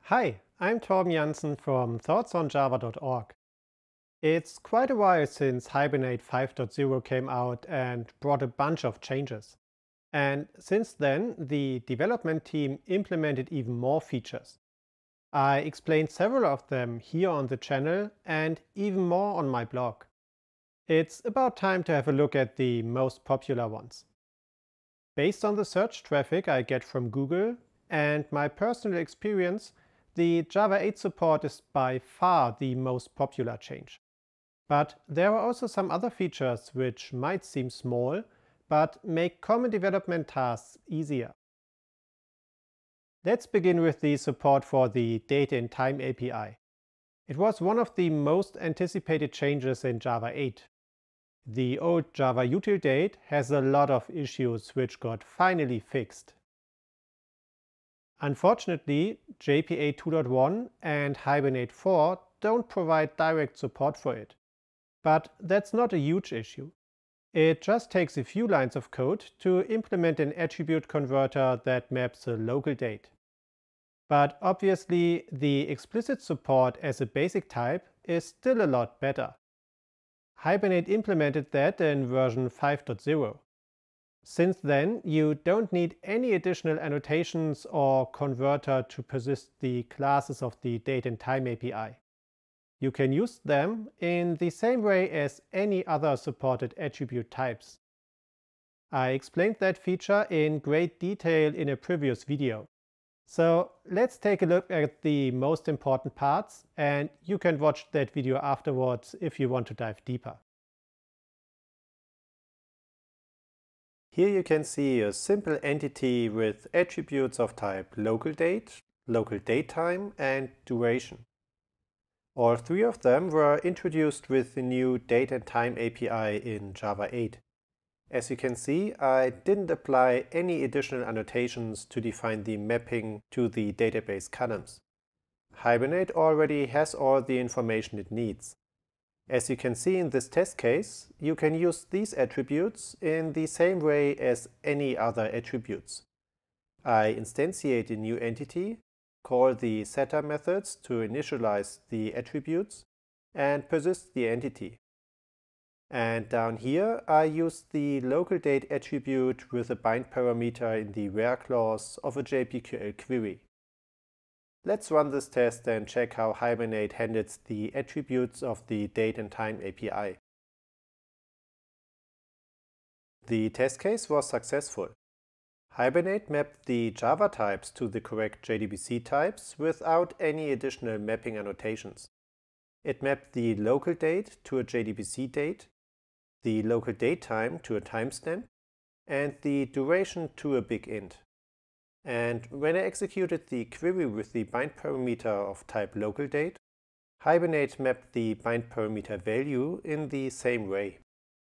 Hi, I'm Torben Janssen from thoughtsonjava.org. It's quite a while since Hibernate 5.0 came out and brought a bunch of changes. And since then, the development team implemented even more features. I explained several of them here on the channel and even more on my blog. It's about time to have a look at the most popular ones. Based on the search traffic I get from Google and my personal experience, the Java 8 support is by far the most popular change. But there are also some other features which might seem small, but make common development tasks easier. Let's begin with the support for the Date in Time API. It was one of the most anticipated changes in Java 8. The old Java util date has a lot of issues which got finally fixed. Unfortunately, JPA 2.1 and Hibernate 4 don't provide direct support for it. But that's not a huge issue. It just takes a few lines of code to implement an attribute converter that maps a local date. But obviously, the explicit support as a basic type is still a lot better. Hibernate implemented that in version 5.0. Since then, you don't need any additional annotations or converter to persist the classes of the Date and Time API. You can use them in the same way as any other supported attribute types. I explained that feature in great detail in a previous video. So let's take a look at the most important parts, and you can watch that video afterwards if you want to dive deeper. Here you can see a simple entity with attributes of type local date, local datetime, and duration. All three of them were introduced with the new Date and Time API in Java 8. As you can see, I didn't apply any additional annotations to define the mapping to the database columns. Hibernate already has all the information it needs. As you can see in this test case, you can use these attributes in the same way as any other attributes. I instantiate a new entity, call the setter methods to initialize the attributes, and persist the entity. And down here, I use the local date attribute with a bind parameter in the where clause of a JPQL query. Let's run this test and check how Hibernate handles the attributes of the Date and Time API. The test case was successful. Hibernate mapped the Java types to the correct JDBC types without any additional mapping annotations. It mapped the local date to a JDBC date, the local datetime to a timestamp, and the duration to a big int. And when I executed the query with the bind parameter of type local date, Hibernate mapped the bind parameter value in the same way.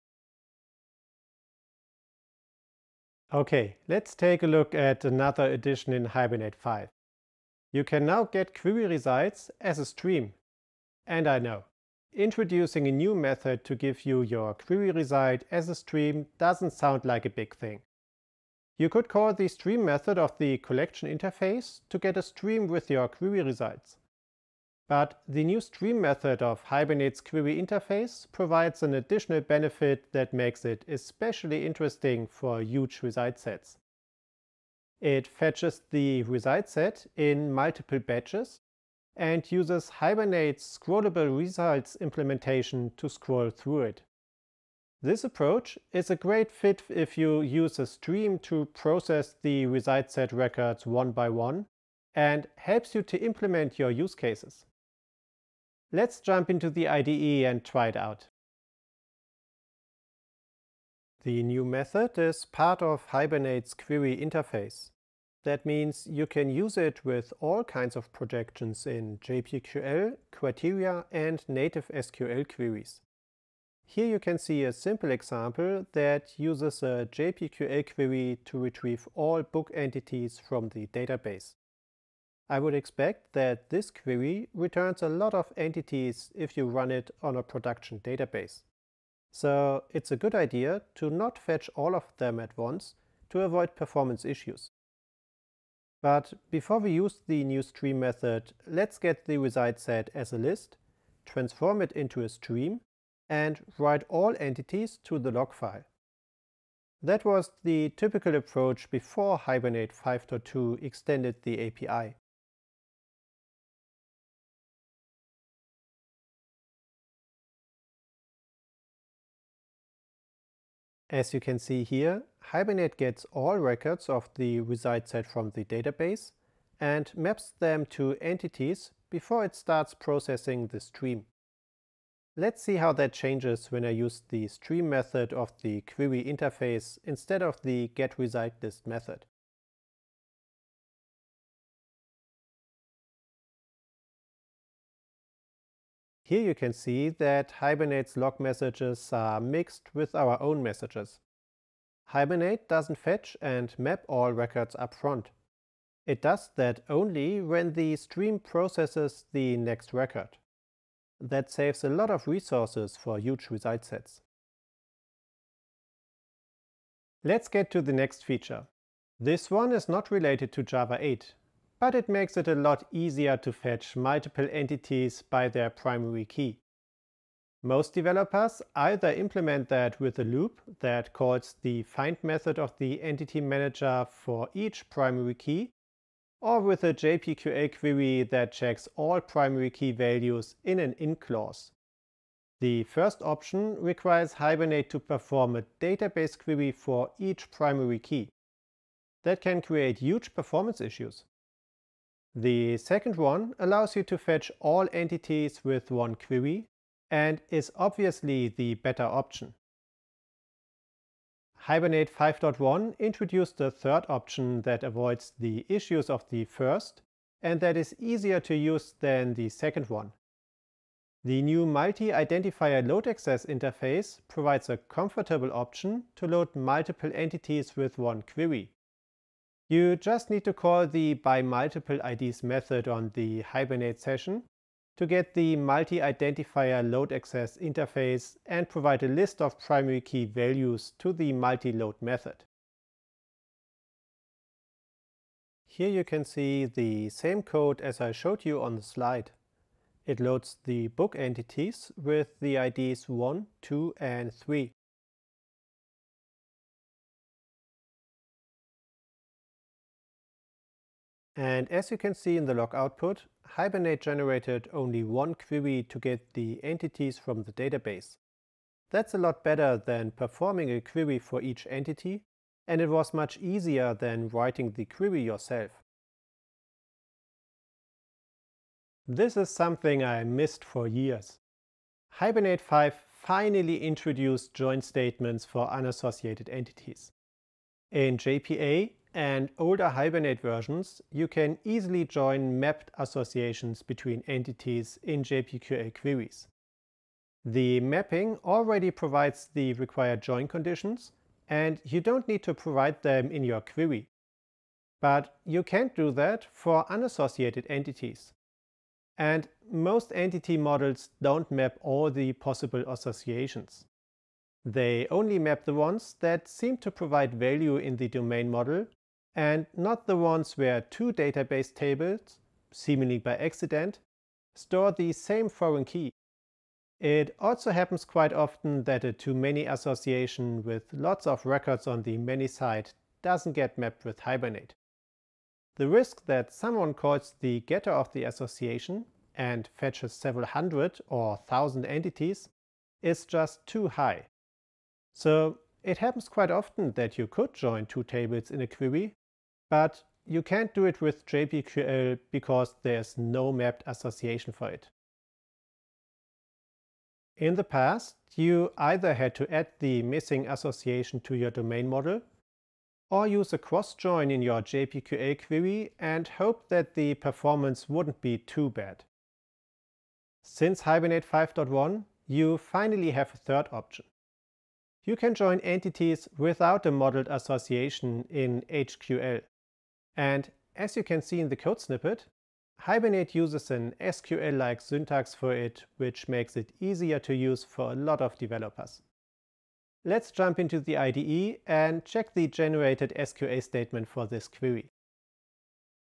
Okay, let's take a look at another addition in Hibernate 5. You can now get query results as a stream. And I know, introducing a new method to give you your query result as a stream doesn't sound like a big thing. You could call the stream method of the collection interface to get a stream with your query results. But the new stream method of Hibernate's query interface provides an additional benefit that makes it especially interesting for huge result sets. It fetches the result set in multiple batches and uses Hibernate's scrollable results implementation to scroll through it. This approach is a great fit if you use a stream to process the result set records one by one and helps you to implement your use cases. Let's jump into the IDE and try it out. The new method is part of Hibernate's query interface. That means you can use it with all kinds of projections in JPQL, criteria, and native SQL queries. Here you can see a simple example that uses a JPQL query to retrieve all book entities from the database. I would expect that this query returns a lot of entities if you run it on a production database. So it's a good idea to not fetch all of them at once to avoid performance issues. But before we use the new stream method, let's get the result set as a list, transform it into a stream, and write all entities to the log file. That was the typical approach before Hibernate 5.2 extended the API. As you can see here, Hibernate gets all records of the result set from the database and maps them to entities before it starts processing the stream. Let's see how that changes when I use the stream method of the query interface instead of the getResultList method. Here you can see that Hibernate's log messages are mixed with our own messages. Hibernate doesn't fetch and map all records up front. It does that only when the stream processes the next record. That saves a lot of resources for huge result sets. Let's get to the next feature. This one is not related to Java 8, but it makes it a lot easier to fetch multiple entities by their primary key. Most developers either implement that with a loop that calls the find method of the entity manager for each primary key, or with a JPQL query that checks all primary key values in an in clause. The first option requires Hibernate to perform a database query for each primary key. That can create huge performance issues. The second one allows you to fetch all entities with one query and is obviously the better option. Hibernate 5.1 introduced a third option that avoids the issues of the first and that is easier to use than the second one. The new multi-identifier load access interface provides a comfortable option to load multiple entities with one query. You just need to call the byMultipleIDs method on the Hibernate session to get the multi-identifier load access interface and provide a list of primary key values to the multi-load method. Here you can see the same code as I showed you on the slide. It loads the book entities with the IDs 1, 2, and 3. And as you can see in the log output, Hibernate generated only one query to get the entities from the database. That's a lot better than performing a query for each entity, and it was much easier than writing the query yourself. This is something I missed for years. Hibernate 5 finally introduced join statements for unassociated entities. In JPA and older Hibernate versions, you can easily join mapped associations between entities in JPQL queries. The mapping already provides the required join conditions, and you don't need to provide them in your query. But you can't do that for unassociated entities. And most entity models don't map all the possible associations. They only map the ones that seem to provide value in the domain model, and not the ones where two database tables, seemingly by accident, store the same foreign key. It also happens quite often that a too-many association with lots of records on the many side doesn't get mapped with Hibernate. The risk that someone calls the getter of the association and fetches several hundred or 1,000 entities is just too high. So it happens quite often that you could join two tables in a query, but you can't do it with JPQL because there's no mapped association for it. In the past, you either had to add the missing association to your domain model, or use a cross-join in your JPQL query and hope that the performance wouldn't be too bad. Since Hibernate 5.1, you finally have a third option. You can join entities without a modeled association in HQL. And as you can see in the code snippet, Hibernate uses an SQL-like syntax for it, which makes it easier to use for a lot of developers. Let's jump into the IDE and check the generated SQL statement for this query.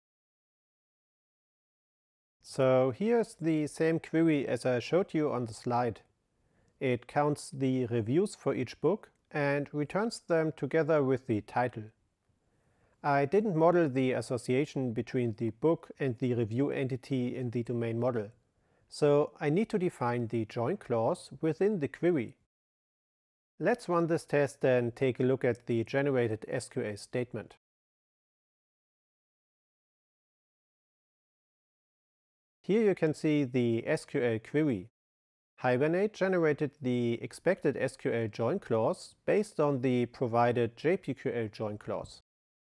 So here's the same query as I showed you on the slide. It counts the reviews for each book and returns them together with the title. I didn't model the association between the book and the review entity in the domain model, so I need to define the join clause within the query. Let's run this test and take a look at the generated SQL statement. Here you can see the SQL query. Hibernate generated the expected SQL join clause based on the provided JPQL join clause.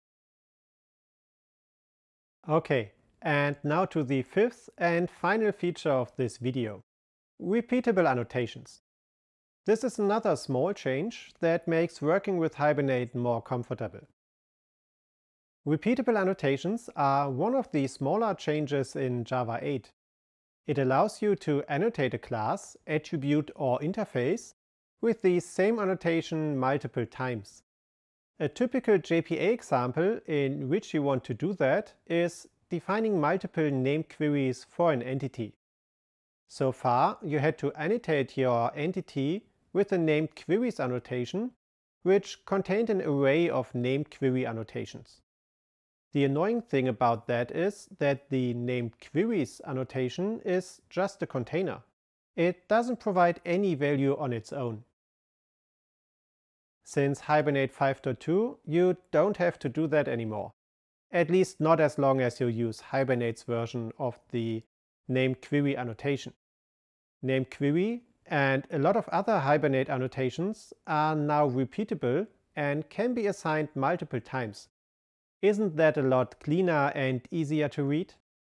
Okay, and now to the fifth and final feature of this video: repeatable annotations. This is another small change that makes working with Hibernate more comfortable. Repeatable annotations are one of the smaller changes in Java 8. It allows you to annotate a class, attribute, or interface with the same annotation multiple times. A typical JPA example in which you want to do that is defining multiple named queries for an entity. So far, you had to annotate your entity with a named queries annotation, which contained an array of named query annotations. The annoying thing about that is that the named queries annotation is just a container. It doesn't provide any value on its own. Since Hibernate 5.2, you don't have to do that anymore. At least not as long as you use Hibernate's version of the named query annotation. Named query and a lot of other Hibernate annotations are now repeatable and can be assigned multiple times. Isn't that a lot cleaner and easier to read?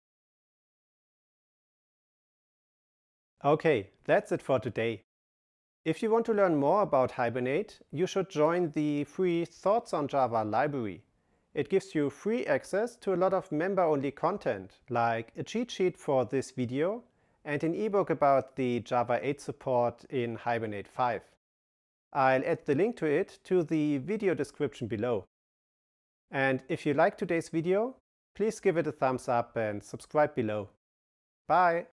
Okay, that's it for today. If you want to learn more about Hibernate, you should join the free Thoughts on Java library. It gives you free access to a lot of member-only content, like a cheat sheet for this video and an ebook about the Java 8 support in Hibernate 5. I'll add the link to it to the video description below. And if you liked today's video, please give it a thumbs up and subscribe below. Bye!